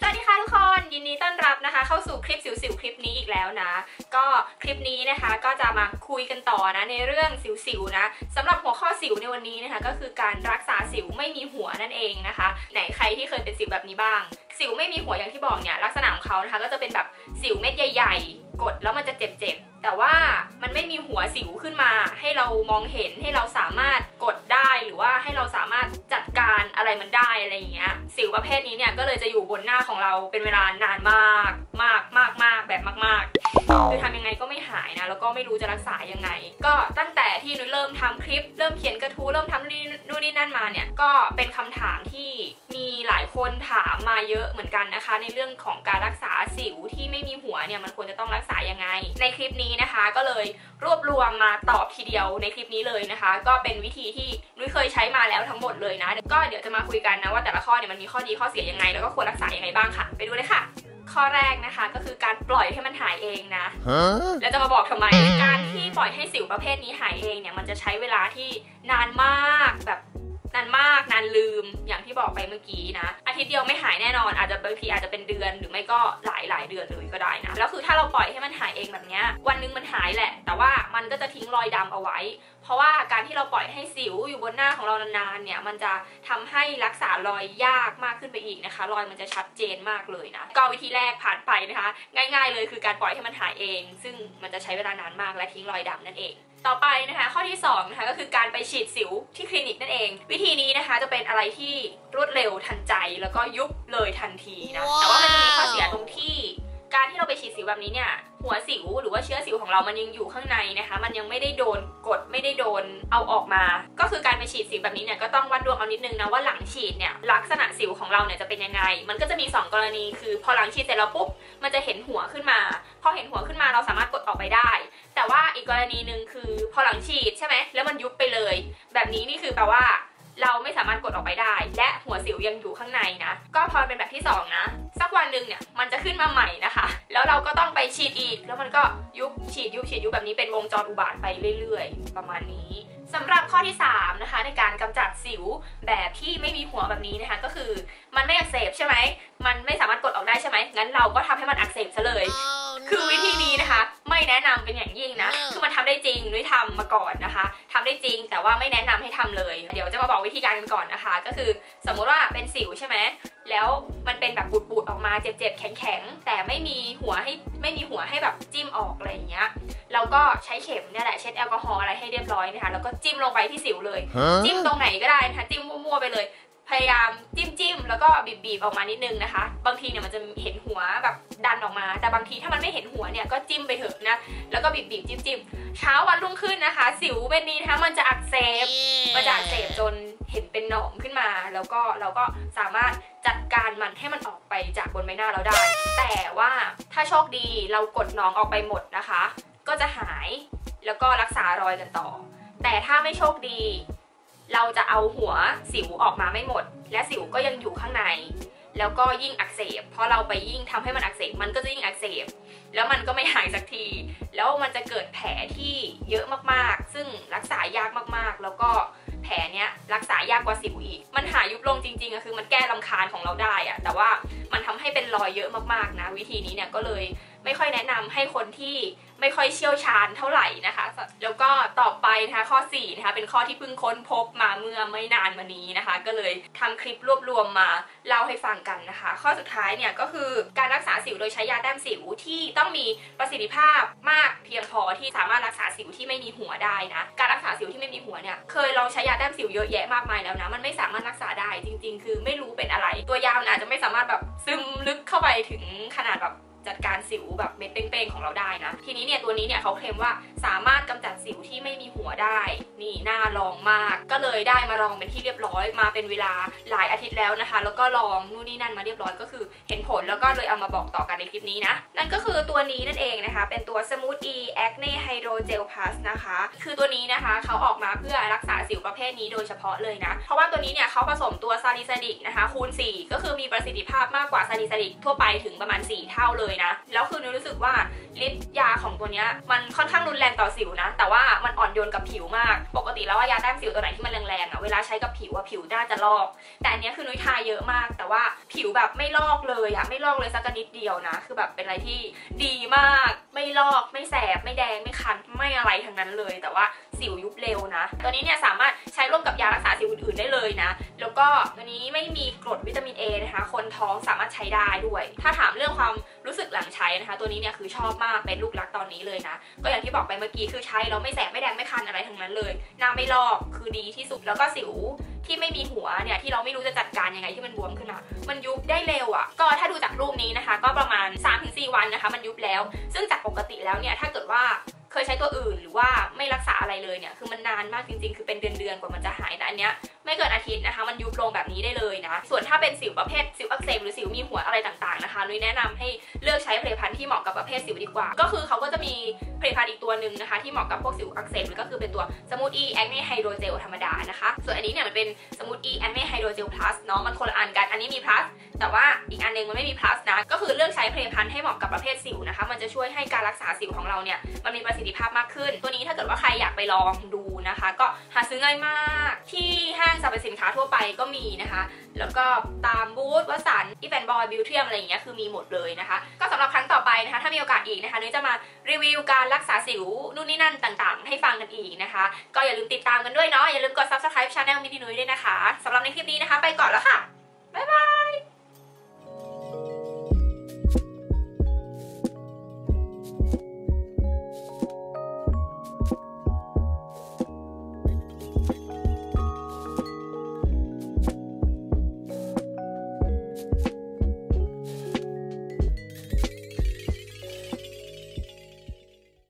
สวัสดีค่ะทุกคนยินดีต้อนรับนะคะเข้าสู่คลิปสิวๆคลิปนี้อีกแล้วนะก็คลิปนี้นะคะก็จะมาคุยกันต่อนะในเรื่องสิวๆนะสำหรับหัวข้อสิวในวันนี้นะคะก็คือการรักษาสิวไม่มีหัวนั่นเองนะคะไหนใครที่เคยเป็นสิวแบบนี้บ้างสิวไม่มีหัวอย่างที่บอกเนี่ยลักษณะของเขานะคะก็จะเป็นแบบสิวเม็ดใหญ่ๆกดแล้วมันจะเจ็บๆแต่ว่ามันไม่มีหัวสิวขึ้นมาให้เรามองเห็นให้เราสามารถกดได้หรือว่าให้เราสามารถจัดการอะไรมันได้อะไรอย่างเงี้ยสิวประเภทนี้เนี่ยก็เลยจะอยู่บนหน้าของเราเป็นเวลานานมากแบบมากๆคือทำยังไงก็ไม่หายนะแล้วก็ไม่รู้จะรักษายังไงก็ตั้งแต่ที่นุ้ยเริ่มทำคลิปเริ่มเขียนกระทู้เริ่มทำนู่นนี่นั่นมาเนี่ยก็เป็นคำถามที่มีหลายคนถามมาเยอะเหมือนกันนะคะในเรื่องของการรักษาสิวที่ไม่มีหัวเนี่ยมันควรจะต้องรักษายังไงในคลิปนี้นะคะก็เลยรวบรวมมาตอบทีเดียวในคลิปนี้เลยนะคะก็เป็นวิธีที่นุ้ยเคยใช้มาแล้วทั้งหมดเลยนะก็เดี๋ยวจะมาคุยกันนะว่าแต่ละข้อเนี่ยมันมีข้อดีข้อเสียยังไงแล้วก็ควรรักษายังไงบ้างค่ะไปดูเลยค่ะข้อแรกนะคะก็คือการปล่อยให้มันหายเองนะแล้วจะมาบอกทำไมการที่ปล่อยให้สิวประเภทนี้หายเองเนี่ยมันจะใช้เวลาที่นานมากแบบนานลืมอย่างที่บอกไปเมื่อกี้นะอาทิตย์เดียวไม่หายแน่นอนอาจจะบางทีอาจจะเป็นเดือนหรือไม่ก็หลายเดือนเลยก็ได้นะแล้วคือถ้าเราปล่อยให้มันหายเองแบบนี้วันนึงมันหายแหละแต่ว่ามันก็จะทิ้งรอยดำเอาไว้เพราะว่าการที่เราปล่อยให้สิวอยู่บนหน้าของเรานานๆเนี่ยมันจะทำให้รักษารอยยากมากขึ้นไปอีกนะคะรอยมันจะชัดเจนมากเลยนะก็วิธีแรกผ่านไปนะคะง่ายๆเลยคือการปล่อยให้มันหายเองซึ่งมันจะใช้เวลานานมากและทิ้งรอยดำนั่นเองต่อไปนะคะข้อที่2นะคะก็คือการไปฉีดสิวที่คลินิกนั่นเองวิธีนี้นะคะจะเป็นอะไรที่รวดเร็วทันใจแล้วก็ยุบเลยทันทีนะแต่ว่ามันจะมีข้อเสียตรงที่การที่เราไปฉีดสิวแบบนี้เนี่ยหัวสิวหรือว่าเชื้อสิวของเรามันยังอยู่ข้างในนะคะมันยังไม่ได้โดนกดไม่ได้โดนเอาออกมาก็คือการไปฉีดสิวแบบนี้เนี่ยก็ต้องวัดดวงเอานิดนึงนะว่าหลังฉีดเนี่ยลักษณะสิวของเราเนี่ยจะเป็นยังไงมันก็จะมี2กรณีคือพอหลังฉีดเสร็จแล้วปุ๊บมันจะเห็นหัวขึ้นมาพอเห็นหัวขึ้นมาเราสามารถกดออกไปได้แต่ว่าอีกกรณีหนึ่งคือพอหลังฉีดใช่ไหมแล้วมันยุบไปเลยแบบนี้นี่คือแปลว่าเราไม่สามารถกดออกไปได้และหัวสิวยังอยู่ข้างในนะก็พอเป็นแบบที่2นะสักวันหนึ่งเนี่ยมันจะขึ้นมาใหม่นะคะแล้วเราก็ต้องไปฉีดอีกแล้วมันก็ยุบฉีดยุบแบบนี้เป็นวงจรอุบาทไปเรื่อยๆประมาณนี้สำหรับข้อที่3นะคะในการกำจัดสิวแบบที่ไม่มีหัวแบบนี้นะคะก็คือมันไม่อักเสบใช่ไหมมันไม่สามารถกดออกได้ใช่ไหมงั้นเราก็ทำให้มันอักเสบซะเลยคือวิธีนี้นะคะไม่แนะนำเป็นอย่างยิ่งนะคือมันทำได้จริงนุ้ยทำมาก่อนนะคะทำได้จริงแต่ว่าไม่แนะนำให้ทำเลยเดี๋ยวจะมาบอกวิธีการกันก่อนนะคะก็คือสมมุติว่าเป็นสิวใช่ไหมแล้วมันเป็นแบบปูดๆออกมาเจ็บๆแข็งๆแต่ไม่มีหัวให้แบบจิ้มออกอะไรอย่างเงี้ยเราก็ใช้เข็มเนี่ยแหละเช็ดแอลกอฮอล์อะไรให้เรียบร้อยนะคะแล้วก็จิ้มลงไปที่สิวเลยจิ้มตรงไหนก็ได้นะคะจิ้มมั่วๆไปเลยพยายามจิ้มแล้วก็บีบออกมานิดนึงนะคะบางทีเนี่ยมันจะเห็นหัวแบบดันออกมาแต่บางทีถ้ามันไม่เห็นหัวเนี่ยก็จิ้มไปเถอะนะแล้วก็บีบจิ้มเช้าวันรุ่งขึ้นนะคะสิวเป็นนี้นะคะมันจะอักเสบจนเห็นเป็นหนองขึ้นมาแล้วก็เราก็สามารถจัดการมันให้มันออกไปจากบนใบหน้าเราได้แต่ว่าถ้าโชคดีเรากดหนองออกไปหมดนะคะก็จะหายแล้วก็รักษารอยกันต่อแต่ถ้าไม่โชคดีเราจะเอาหัวสิวออกมาไม่หมดและสิวก็ยังอยู่ข้างในแล้วก็ยิ่งอักเสบเพราะเราไปยิ่งทำให้มันอักเสบมันก็จะยิ่งอักเสบแล้วมันก็ไม่หายสักทีแล้วมันจะเกิดแผลที่เยอะมากๆซึ่งรักษายากมากๆแล้วก็แผลเนี้ยรักษายากกว่าสิวอีกมันหายยุบลงจริงๆคือมันแก้รำคาญของเราได้อะแต่ว่ามันทำให้เป็นรอยเยอะมากๆนะวิธีนี้เนี่ยก็เลยไม่ค่อยแนะนำให้คนที่ไม่ค่อยเชี่ยวชาญเท่าไหร่นะคะแล้วก็ต่อไปนะคะข้อ4นะคะเป็นข้อที่เพิ่งค้นพบมาเมื่อไม่นานมานี้นะคะก็เลยทำคลิปรวบรวมมาเล่าให้ฟังกันนะคะข้อสุดท้ายเนี่ยก็คือการรักษาสิวโดยใช้ยาแต้มสิวที่ต้องมีประสิทธิภาพมากเพียงพอที่สามารถรักษาสิวที่ไม่มีหัวได้นะการรักษาสิวที่ไม่มีหัวเนี่ยเคยลองใช้ยาแต้มสิวเยอะแยะมากมายแล้วนะมันไม่สามารถรักษาได้จริงๆคือไม่รู้เป็นอะไรตัวยาอาจจะไม่สามารถแบบซึมลึกเข้าไปถึงขนาดแบบจัดการสิวแบบเม็ดเป้งๆของเราได้นะทีนี้เนี่ยตัวนี้เนี่ยเขาเคลมว่าสามารถกำจัดสิวที่ไม่มีหัวได้นี่น่าลองมากก็เลยได้มาลองเป็นที่เรียบร้อยมาเป็นเวลาหลายอาทิตย์แล้วนะคะแล้วก็ลองนู่นนี่นั่นมาเรียบร้อยก็คือเห็นผลแล้วก็เลยเอามาบอกต่อกันในคลิปนี้นะนั่นก็คือตัวนี้นั่นเองนะคะเป็นตัว Smooth E Acne Hydro Gel Plus นะคะคือตัวนี้นะคะเขาออกมาเพื่อรักษาสิวประเภทนี้โดยเฉพาะเลยนะเพราะว่าตัวนี้เนี่ยเขาผสมตัวซาลิซิลิกนะคะคูณ4ก็คือมีประสิทธิภาพมากกว่าซาลิซิลิกทั่วไปถึงประมาณ4เท่าเลยเลยนะแล้วคือนุ้ยรู้สึกว่าฤทธิ์ยาของตัวเนี้ยมันค่อนข้างรุนแรงต่อสิวนะแต่ว่ามันอ่อนโยนกับผิวมากปกติแล้วว่ายาแต้มสิวตัวไหนที่มันแรงๆเวลาใช้กับผิวผิวน่าจะลอกแต่อันนี้คือนุ้ยทาเยอะมากแต่ว่าผิวแบบไม่ลอกเลยไม่ลอกเลยสักนิดเดียวนะคือแบบเป็นอะไรที่ดีมากไม่ลอกไม่แสบไม่แดงไม่คันไม่อะไรทั้งนั้นเลยแต่ว่าสิวยุบเร็วนะตัวนี้เนี่ยสามารถใช้ร่วมกับยารักษาสิวอื่นๆได้เลยนะแล้วก็ตัวนี้ไม่มีกรดวิตามิน A นะคะคนท้องสามารถใช้ได้ด้วยถ้าถามเรื่องความรู้สึกหลังใช้นะคะตัวนี้เนี่ยคือชอบมากเป็นลูกรักตอนนี้เลยนะก็อย่างที่บอกไปเมื่อกี้คือใช้แล้วไม่แสบไม่แดงไม่คันอะไรทั้งนั้นเลยหน้าไม่ลอกคือดีที่สุดแล้วก็สิวที่ไม่มีหัวเนี่ยที่เราไม่รู้จะจัดการยังไงที่มันบวมขึ้นมามันยุบได้เร็วก็ถ้าดูจากรูปนี้นะคะก็ประมาณ 3-4 วันนะคะมันยุบแล้วซึ่งจากปกติแล้วเนี่ยถ้าเกิดว่าเคยใช้ตัวอื่นหรือว่าไม่รักษาอะไรเลยเนี่ยคือมันนานมากจริงๆคือเป็นเดือนๆกว่ามันจะหายแต่อันเนี้ยไม่เกินอาทิตย์นะคะมันยุบลงแบบนี้ได้เลยนะส่วนถ้าเป็นสิวประเภทสิวอักเสบหรือสิวมีหัวอะไรต่างๆนะคะนุ้ยแนะนำให้เลือกใช้ผลิตภัณฑ์ที่เหมาะกับประเภทสิวดีกว่าก็คือเขาก็จะมีผลิตภัณฑ์อีกตัวหนึ่งนะคะที่เหมาะกับพวกสิวอักเสบหรือก็คือเป็นตัวสมูทอีแอคเน่ไฮโดรเจลธรรมดานะคะส่วนอันนี้เนี่ยมันเป็นสมูทอีแอคเน่ไฮโดรเจลพลัสเนาะมันคนละอันกันอันนี้มีพลัสแต่ว่าอีกอันนึงมันไม่มีพลัสนะก็คือเลือกใช้ผลิตภัณฑ์ให้เหมาะกับประเภทสิวนะคะมันจะช่วยให้การรักษาสิวของเราเนี่ยมันมีประสิทธิภาพมากขึ้นตัวนี้ถ้าเกิดว่าใครอยากไปลองดูนะคะก็หาซื้อง่ายมากที่ห้างสรรพสินค้าทั่วไปก็มีนะคะแล้วก็ตามบูธวัสันอีแฟนบอยบิวเทียมอะไรอย่างเงี้ยคือมีหมดเลยนะคะก็สำหรับครั้งต่อไปนะคะถ้ามีโอกาสอีกนะคะนุ้ยจะมารีวิวการรักษาสิวนู่นนี่นั่นต่างๆให้ฟังกันอีกนะคะก็อย่าลืมติดตามกันด้วยเนาะอย่าลืมกด subscribe channel มินินุ้ยด้วยนะคะสำหรับในคลิปนี้นะคะไปก่อนแล้วค่ะบ๊ายบาย